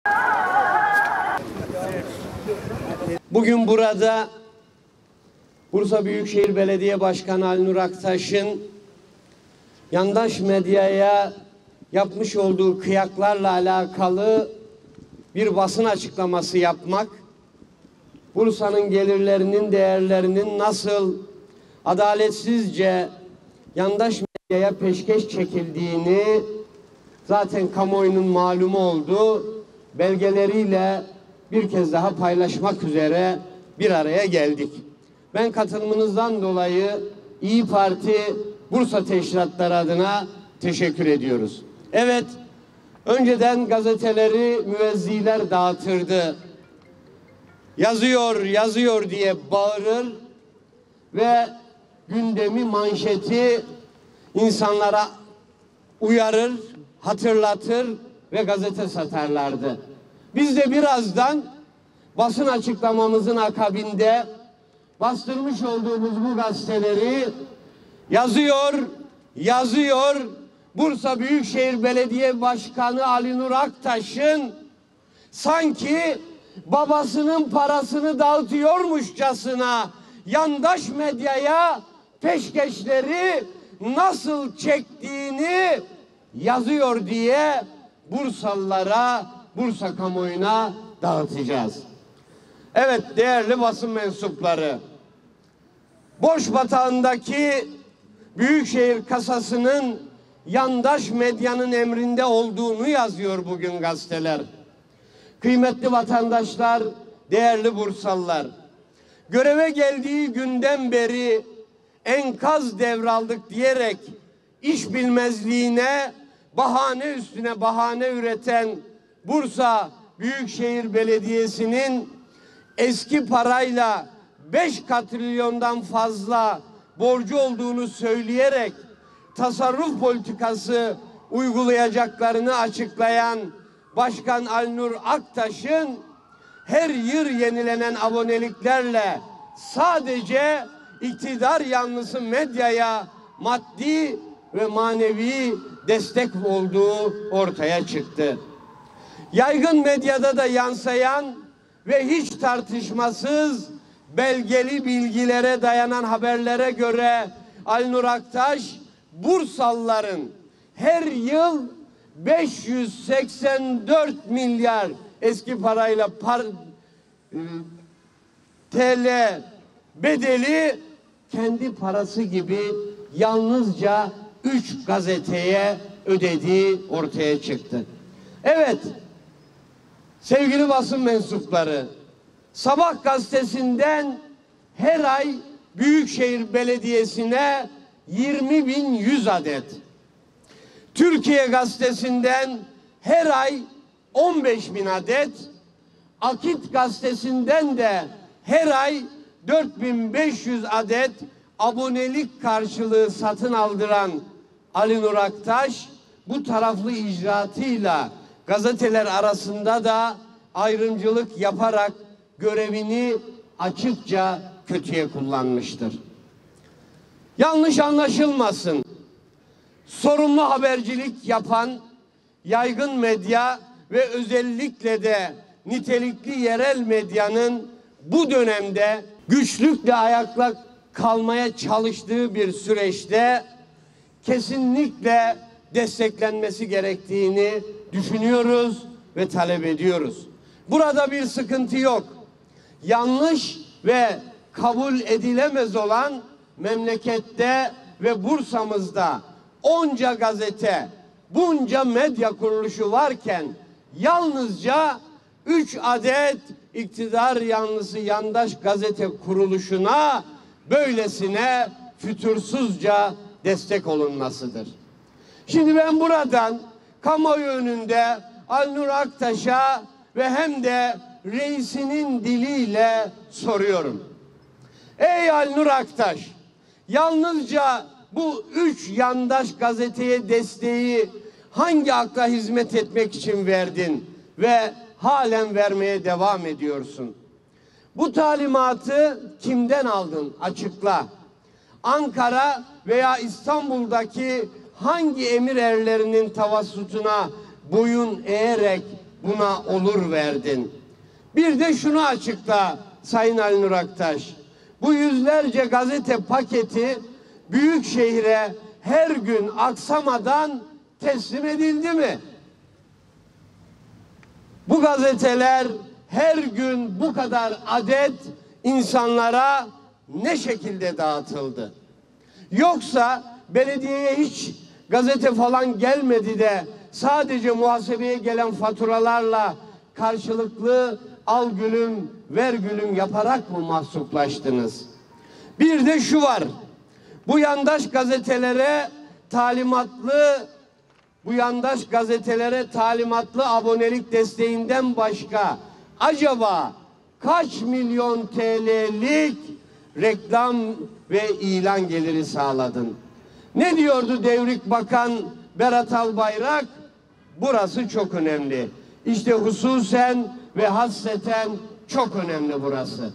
Bugün burada Bursa Büyükşehir Belediye Başkanı Ali Nur Aktaş'ın yandaş medyaya yapmış olduğu kıyaklarla alakalı bir basın açıklaması yapmak, Bursa'nın gelirlerinin, değerlerinin nasıl adaletsizce yandaş medyaya peşkeş çekildiğini zaten kamuoyunun malumu oldu. Belgeleriyle bir kez daha paylaşmak üzere bir araya geldik. Ben katılımınızdan dolayı İYİ Parti Bursa Teşkilatları adına teşekkür ediyoruz. Evet, önceden gazeteleri müvezziler dağıtırdı. Yazıyor, yazıyor diye bağırır ve gündemi, manşeti insanlara uyarır, hatırlatır ve gazete satarlardı. Biz de birazdan basın açıklamamızın akabinde bastırmış olduğumuz bu gazeteleri yazıyor Bursa Büyükşehir Belediye Başkanı Ali Nur Aktaş'ın sanki babasının parasını dağıtıyormuşçasına yandaş medyaya peşkeşleri nasıl çektiğini yazıyor diye Bursalılara, Bursa kamuoyuna dağıtacağız. Evet değerli basın mensupları, borç batağındaki Büyükşehir kasasının yandaş medyanın emrinde olduğunu yazıyor bugün gazeteler. Kıymetli vatandaşlar, değerli Bursalılar, göreve geldiği günden beri enkaz devraldık diyerek iş bilmezliğine bahane üstüne bahane üreten Bursa Büyükşehir Belediyesi'nin eski parayla 5 katrilyondan fazla borcu olduğunu söyleyerek tasarruf politikası uygulayacaklarını açıklayan Başkan Ali Nur Aktaş'ın her yıl yenilenen aboneliklerle sadece iktidar yanlısı medyaya maddi ve manevi destek olduğu ortaya çıktı. Yaygın medyada da yansıyan ve hiç tartışmasız belgeli bilgilere dayanan haberlere göre Ali Nur Aktaş, Bursalıların her yıl 584 milyar eski parayla TL bedeli kendi parası gibi yalnızca 3 gazeteye ödediği ortaya çıktı. Evet, sevgili basın mensupları, Sabah gazetesinden her ay Büyükşehir Belediyesi'ne 20.100 adet, Türkiye gazetesinden her ay 15.000 adet, Akit gazetesinden de her ay 4.500 adet abonelik karşılığı satın aldıran Ali Nur Aktaş, bu taraflı icraatıyla gazeteler arasında da ayrımcılık yaparak görevini açıkça kötüye kullanmıştır. Yanlış anlaşılmasın, sorumlu habercilik yapan yaygın medya ve özellikle de nitelikli yerel medyanın bu dönemde güçlükle ayakta kalmaya çalıştığı bir süreçte kesinlikle desteklenmesi gerektiğini düşünüyoruz ve talep ediyoruz. Burada bir sıkıntı yok. Yanlış ve kabul edilemez olan memlekette ve Bursa'mızda onca gazete, bunca medya kuruluşu varken yalnızca 3 adet iktidar yanlısı yandaş gazete kuruluşuna böylesine fütursuzca destek olunmasıdır. Şimdi ben buradan kamuoyu önünde Ali Nur Aktaş'a ve hem de reisinin diliyle soruyorum. Ey Ali Nur Aktaş, yalnızca bu 3 yandaş gazeteye desteği hangi akla hizmet etmek için verdin ve halen vermeye devam ediyorsun? Bu talimatı kimden aldın? Açıkla. Ankara veya İstanbul'daki hangi emir erlerinin tavassutuna boyun eğerek buna olur verdin. Bir de şunu açıkla Sayın Ali Nur Aktaş. Bu yüzlerce gazete paketi büyük şehre her gün aksamadan teslim edildi mi? Bu gazeteler her gün bu kadar adet insanlara ne şekilde dağıtıldı? Yoksa belediyeye hiç gazete falan gelmedi de sadece muhasebeye gelen faturalarla karşılıklı al gülüm ver gülüm yaparak mı mahsuplaştınız? Bir de şu var. Bu yandaş gazetelere talimatlı abonelik desteğinden başka acaba kaç milyon TL'lik reklam ve ilan geliri sağladın? Ne diyordu Devrik Bakan Berat Albayrak? Burası çok önemli. İşte hususen ve hasseten çok önemli burası.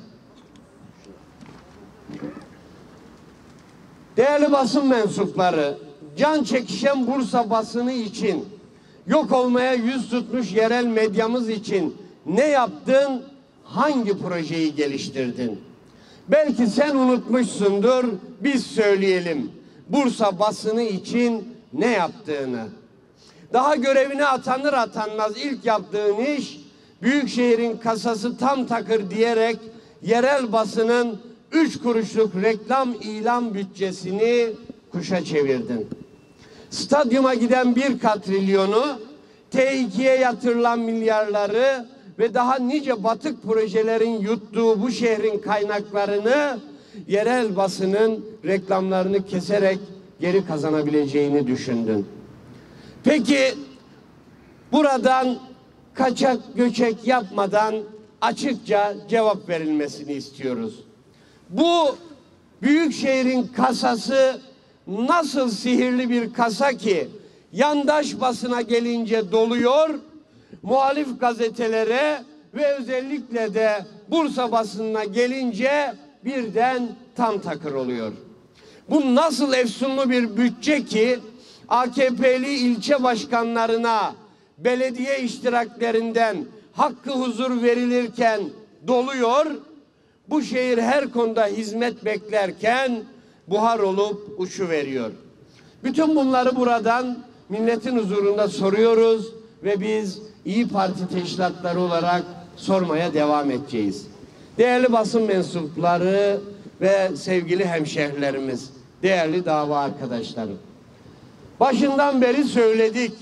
Değerli basın mensupları, can çekişen Bursa basını için, yok olmaya yüz tutmuş yerel medyamız için ne yaptın? Hangi projeyi geliştirdin? Belki sen unutmuşsundur, biz söyleyelim. Bursa basını için ne yaptığını. Daha görevine atanır atanmaz ilk yaptığın iş, Büyükşehir'in kasası tam takır diyerek yerel basının 3 kuruşluk reklam ilan bütçesini kuşa çevirdin. Stadyuma giden 1 katrilyonu, T2'ye yatırılan milyarları ve daha nice batık projelerin yuttuğu bu şehrin kaynaklarını yerel basının reklamlarını keserek geri kazanabileceğini düşündün. Peki buradan kaçak göçek yapmadan açıkça cevap verilmesini istiyoruz. Bu büyük şehrin kasası nasıl sihirli bir kasa ki yandaş basına gelince doluyor, muhalif gazetelere ve özellikle de Bursa basınına gelince birden tam takır oluyor. Bu nasıl efsunlu bir bütçe ki AKP'li ilçe başkanlarına belediye iştiraklerinden hakkı huzur verilirken doluyor, bu şehir her konuda hizmet beklerken buhar olup uçuveriyor. Bütün bunları buradan milletin huzurunda soruyoruz ve biz İYİ Parti teşkilatları olarak sormaya devam edeceğiz. Değerli basın mensupları ve sevgili hemşehrilerimiz, değerli dava arkadaşlarım. Başından beri söyledik.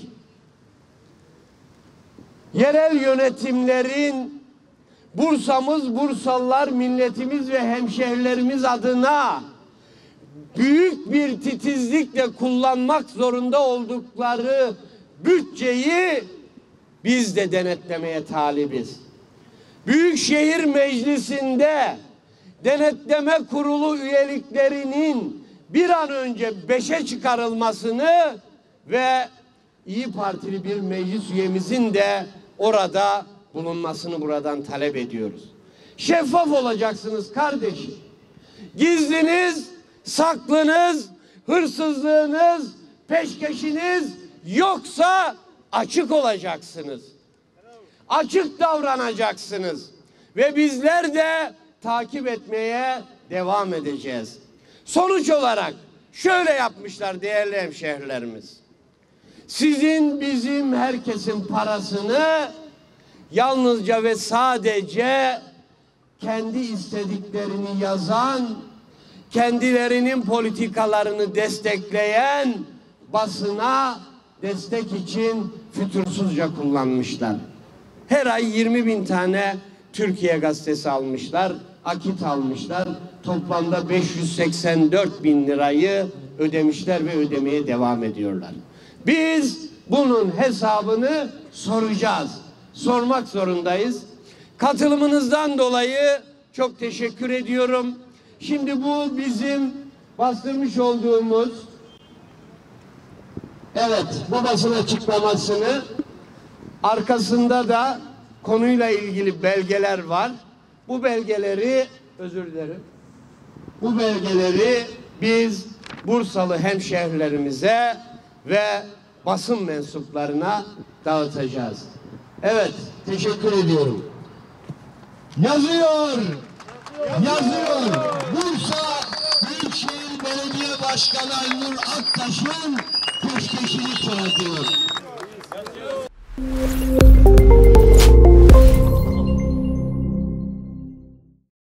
Yerel yönetimlerin Bursa'mız, Bursalılar, milletimiz ve hemşehrilerimiz adına büyük bir titizlikle kullanmak zorunda oldukları bütçeyi biz de denetlemeye talibiz. Büyükşehir Meclisi'nde denetleme kurulu üyeliklerinin bir an önce 5'e çıkarılmasını ve İYİ Partili bir meclis üyemizin de orada bulunmasını buradan talep ediyoruz. Şeffaf olacaksınız kardeşim. Gizliniz, saklınız, hırsızlığınız, peşkeşiniz yoksa açık olacaksınız. Açık davranacaksınız. Ve bizler de takip etmeye devam edeceğiz. Sonuç olarak şöyle yapmışlar değerli hemşehrilerimiz. Sizin, bizim, herkesin parasını yalnızca ve sadece kendi istediklerini yazan, kendilerinin politikalarını destekleyen basına destek için fütursuzca kullanmışlar. Her ay 20.000 tane Türkiye Gazetesi almışlar, akit almışlar. Toplamda 584.000 lirayı ödemişler ve ödemeye devam ediyorlar. Biz bunun hesabını soracağız. Sormak zorundayız. Katılımınızdan dolayı çok teşekkür ediyorum. Şimdi bu bizim bastırmış olduğumuz bu basın açıklamasını, arkasında da konuyla ilgili belgeler var. Bu belgeleri bu belgeleri biz Bursalı hemşehrilerimize ve basın mensuplarına dağıtacağız. Evet, teşekkür ediyorum. Yazıyor. Bursa Büyükşehir Belediye Başkanı Aynur Aktaş'ın peşkeşini çağırıyor.